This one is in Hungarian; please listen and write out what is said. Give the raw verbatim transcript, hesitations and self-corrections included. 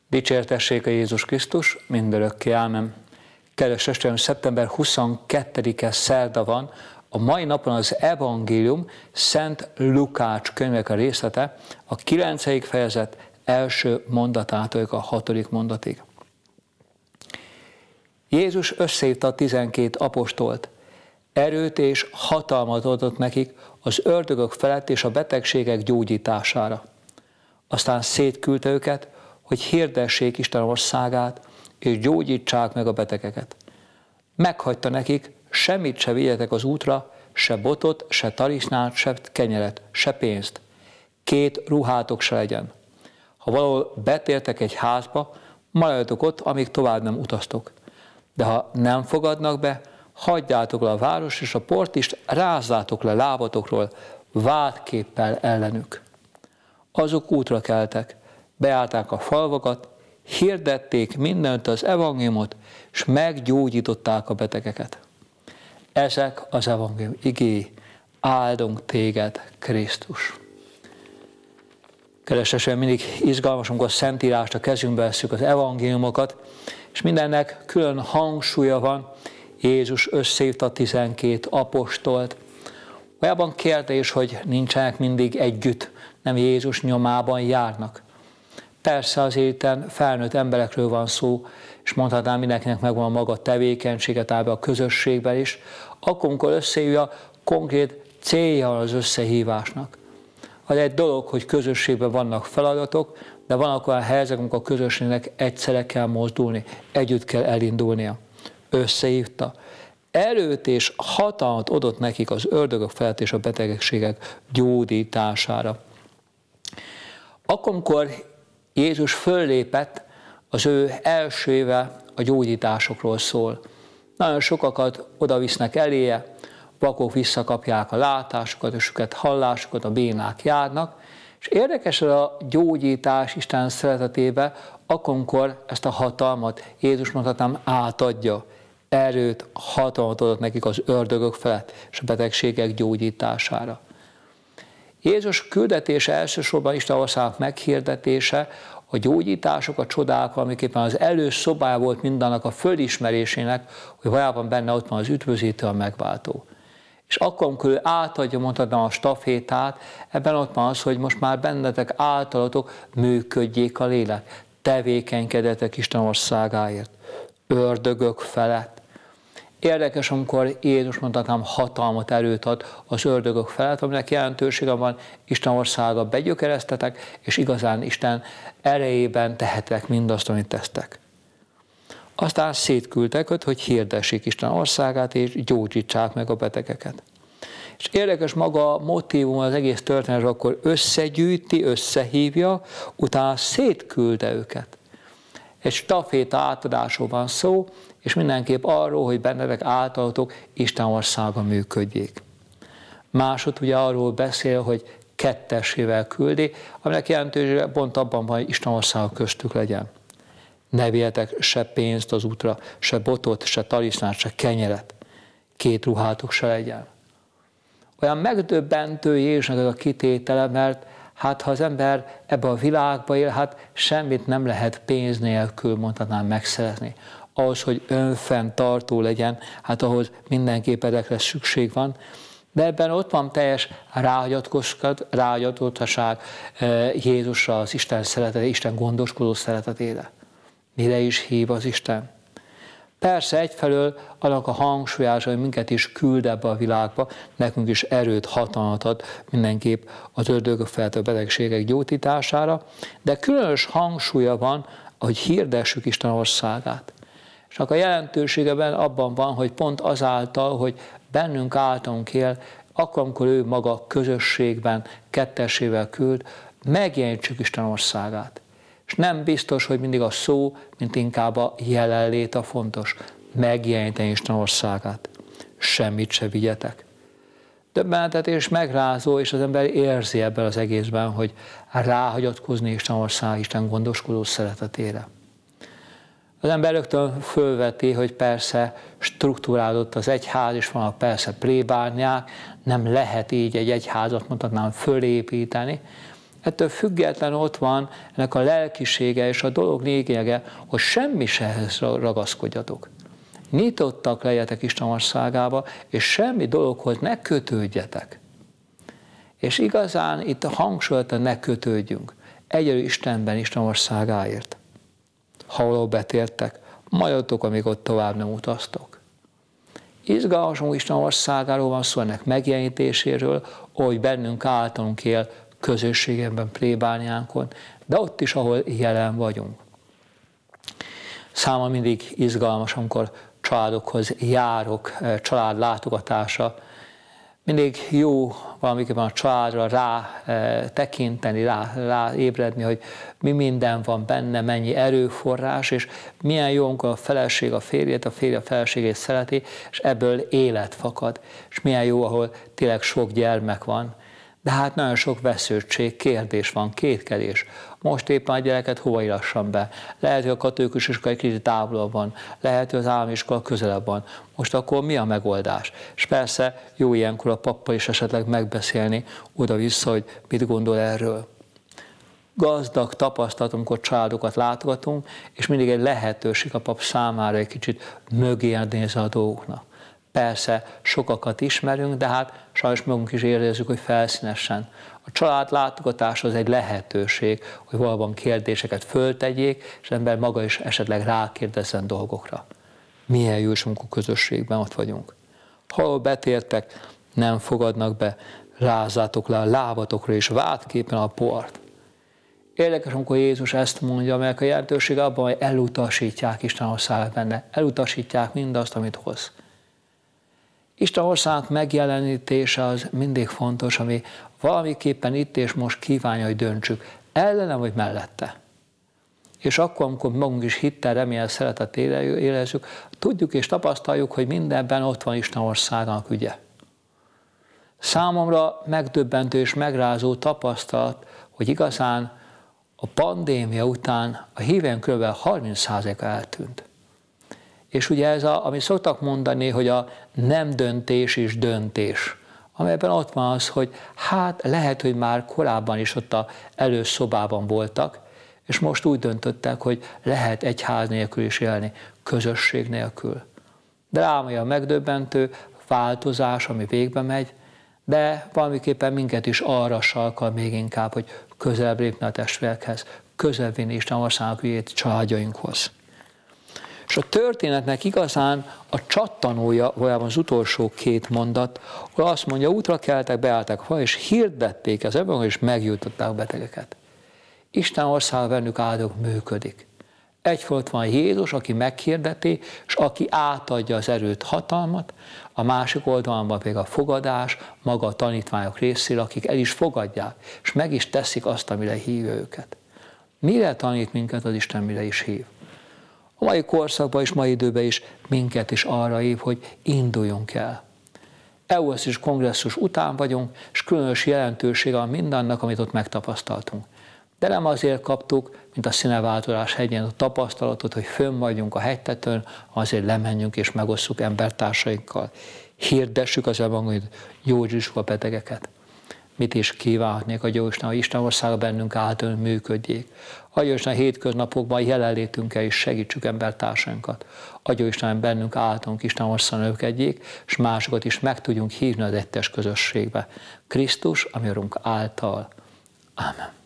Dicsértessék a Jézus Krisztus, mindörökké ámen. Kedves testvérem, szeptember huszonkettedike szerda van, a mai napon az Evangélium Szent Lukács könyvek a részlete, a kilencedik fejezet első mondatától a hatodik mondatig. Jézus összehívta a tizenkét apostolt, erőt és hatalmat adott nekik az ördögök felett és a betegségek gyógyítására. Aztán szétküldte őket, hogy hirdessék Isten országát, és gyógyítsák meg a betegeket. Meghagyta nekik, semmit se vigyetek az útra, se botot, se talisnát, se kenyeret, se pénzt. Két ruhátok se legyen. Ha valahol betértek egy házba, maradjatok ott, amíg tovább nem utaztok. De ha nem fogadnak be, hagyjátok le a város, és a portist rázzátok le lábatokról, vádképpel ellenük. Azok útra keltek, beállták a falvakat, hirdették mindent az evangéliumot, és meggyógyították a betegeket. Ezek az evangélium igéi, áldunk téged, Krisztus. Kedves testvérem, mindig izgalmas, amikor a Szentírást a kezünkbe vesszük, az evangéliumokat, és mindennek külön hangsúlya van. Jézus összehívta a tizenkét apostolt. Olyan kérdés, hogy nincsenek mindig együtt, nem Jézus nyomában járnak. Persze azért felnőtt emberekről van szó, és mondhatnám, mindenkinek megvan a maga tevékenysége, tehát a közösségben is, akkor, amikor összehívja, konkrét célja van az összehívásnak. Az egy dolog, hogy közösségben vannak feladatok, de vannak olyan helyzetek, amikor a közösségnek egyszerre kell mozdulni, együtt kell elindulnia. Összehívta. Erőt és hatalmat adott nekik az ördögök felett és a betegségek gyógyítására. Akkor, amikor Jézus föllépett, az ő első éve a gyógyításokról szól. Nagyon sokakat oda visznek eléje, vakok visszakapják a látásukat, és őket hallásukat, a bénák járnak, és érdekes a gyógyítás Isten szeretetébe, akkor, amikor ezt a hatalmat Jézus mondhatnám átadja, erőt, hatalmat adott nekik az ördögök felett, és a betegségek gyógyítására. Jézus küldetése elsősorban Isten ország meghirdetése, a gyógyítások, a csodák, amiképpen az előszobája volt mindannak a fölismerésének, hogy valójában benne ott van az üdvözítő, a megváltó. És akkor, amikor ő átadja, mondhatnám a stafétát, ebben ott van az, hogy most már bennetek általatok működjék a lélek, tevékenykedjetek Isten országáért, ördögök felett. Érdekes, amikor Jézus mondhatnám hatalmat, erőt ad az ördögök felett, aminek jelentősége van, Isten országa begyökeresztetek, és igazán Isten erejében tehetek mindazt, amit tesztek. Aztán szétküldtek őt, hogy hirdessék Isten országát, és gyógyítsák meg a betegeket. És érdekes maga a motívum az egész történet, akkor összegyűjti, összehívja, utána szétküldte őket. Egy staféta átadásról van szó, és mindenképp arról, hogy bennetek általatok Isten országa működjék. Másod ugye arról beszél, hogy kettesével küldi, aminek jelentősége pont abban van, hogy Isten országa köztük legyen. Ne vigyetek se pénzt az útra, se botot, se talisnát, se kenyeret. Két ruhátok se legyen. Olyan megdöbbentő Jézusnak ez a kitétele, mert hát ha az ember ebbe a világba él, hát semmit nem lehet pénz nélkül, mondhatnám, megszerezni. Ahhoz, hogy önfenntartó legyen, hát ahhoz mindenképp ezekre szükség van. De ebben ott van teljes ráhagyatkoztatság Jézusra, az Isten szeretete, Isten gondoskodó szeretetére. Mire is hív az Isten? Persze egyfelől annak a hangsúlyása, hogy minket is küld ebbe a világba, nekünk is erőt, hatalmat ad mindenképp az ördögök felett a betegségek gyógyítására, de különös hangsúlya van, hogy hirdessük Isten országát. És a jelentőségeben abban van, hogy pont azáltal, hogy bennünk általunk él, akkor, amikor ő maga közösségben, kettessével küld, megjelentsük Isten országát. És nem biztos, hogy mindig a szó, mint inkább a jelenlét a fontos. Megjeleníteni Isten országát. Semmit se vigyetek. Döbbenetetés, megrázó, és az ember érzi ebben az egészben, hogy ráhagyatkozni Isten ország, Isten gondoskodó szeretetére. Az ember rögtön fölveti, hogy persze struktúrálódott az egyház, és vannak persze plébániák, nem lehet így egy egyházat, mondhatnám, fölépíteni, Ettől független ott van ennek a lelkisége és a dolog lényege, hogy semmi sehez ragaszkodjatok. Nyitottak legyetek Isten országába, és semmi dologhoz ne kötődjetek. És igazán itt a hangsúlyt, ne kötődjünk. Egyedül Istenben, Isten országáért. Ha valahol betértek, maradjatok, amíg ott tovább nem utaztok. Izgalmas, hogy Isten országáról van szó, ennek megjelenítéséről, ahogy bennünk általunk él közösségemben, plébániánkon, de ott is, ahol jelen vagyunk. Számomra mindig izgalmas, amikor családokhoz járok, család látogatása. Mindig jó valamiképpen a családra rá tekinteni, rá, rá ébredni, hogy mi minden van benne, mennyi erőforrás, és milyen jó, amikor a feleség a férjét, a férje a feleségét szereti, és ebből élet fakad. És milyen jó, ahol tényleg sok gyermek van. De hát nagyon sok vesződtség, kérdés van, kétkedés. Most éppen a gyereket hova írassam be? Lehet, hogy a katolikus iskola egy kicsit távolabb van, lehet, hogy az állami iskola közelebb van. Most akkor mi a megoldás? És persze jó ilyenkor a pappal is esetleg megbeszélni oda-vissza, hogy mit gondol erről. Gazdag tapasztalatunk, amikor családokat látogatunk, és mindig egy lehetőség a pap számára egy kicsit mögé nézni a dolgoknak. Persze sokakat ismerünk, de hát sajnos magunk is érezzük, hogy felszínesen. A család látogatás az egy lehetőség, hogy valóban kérdéseket föltegyék, és az ember maga is esetleg rákérdezzen dolgokra. Milyen jó is, amikor közösségben ott vagyunk. Ha betértek, nem fogadnak be, rázzátok le a lábatokra, és vádképpen a port. Érdekes, amikor Jézus ezt mondja, mert a jelentőség abban, hogy elutasítják Isten országát benne, elutasítják mindazt, amit hoz. Isten ország megjelenítése az mindig fontos, ami valamiképpen itt és most kívánja, hogy döntsük, ellene vagy mellette. És akkor, amikor magunk is hittel, remél, szeretet érezzük, tudjuk és tapasztaljuk, hogy mindenben ott van Isten országának ügye. Számomra megdöbbentő és megrázó tapasztalat, hogy igazán a pandémia után a hívők kb. harminc százaléka eltűnt. És ugye ez, a, amit szoktak mondani, hogy a nem döntés is döntés, amelyben ott van az, hogy hát lehet, hogy már korábban is ott az előszobában voltak, és most úgy döntöttek, hogy lehet egyház nélkül is élni, közösség nélkül. De ám olyan megdöbbentő változás, ami végbe megy, de valamiképpen minket is arra sarkal még inkább, hogy közelebb lépni a testvérekhez, közelebb vinni Isten országának ügyét családjainkhoz. És a történetnek igazán a csattanója valójában az utolsó két mondat, ahol azt mondja, útra keltek, beálltak fel, és hirdették az ebben, és megjutották a betegeket. Isten ország bennük áldog működik. Egyfelől van Jézus, aki meghirdeti, és aki átadja az erőt, hatalmat, a másik oldalon pedig a fogadás, maga a tanítványok részére, akik el is fogadják, és meg is teszik azt, amire hívja őket. Mire tanít minket az Isten, mire is hív? A mai korszakban és mai időben is minket is arra hív, hogy induljunk el. é u es-is kongresszus után vagyunk, és különös jelentősége van mindannak, amit ott megtapasztaltunk. De nem azért kaptuk, mint a Színeváltozás hegyén a tapasztalatot, hogy fönn vagyunk a hegytetőn, azért lemenjünk és megosszuk embertársainkkal. Hirdessük az evangéliumot, gyógyítsuk a betegeket. Mit is kívánhatnék a Jóisten, hogy Isten országa bennünk által működjék. Adja Isten a hétköznapokban jelenlétünkkel is segítsük embertársainkat. Adja Isten bennünk általunk Isten országa növekedjék, és másokat is meg tudjunk hívni az egyes közösségbe. Krisztus, ami Urunk által. Ámen.